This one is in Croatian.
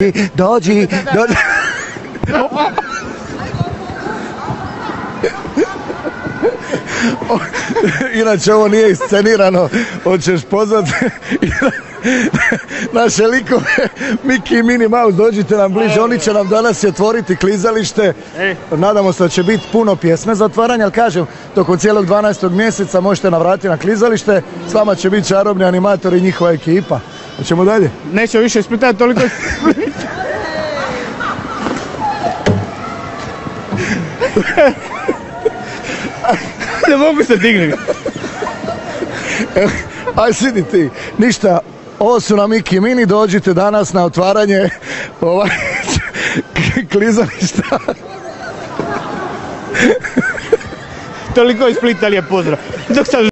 dođi. Inače ovo nije iscenirano, hoćeš pozvati naše likove Miki i Mini Mouse, dođite nam bliže, oni će nam danas otvoriti klizalište, nadamo se da će biti puno pjesme za otvaranje, ali kažem, tokom cijelog 12. mjeseca možete navratiti na klizalište, s vama će biti čarobni animatori i njihova ekipa. Hoćemo dalje? Nećemo više ispitati toliko. Ne mogu se dignuti. Aj sidi ti, ništa, ovo su nam Miki i Mini, dođite danas na otvaranje klizališta. Toliko iz Splita, lijep pozdrav.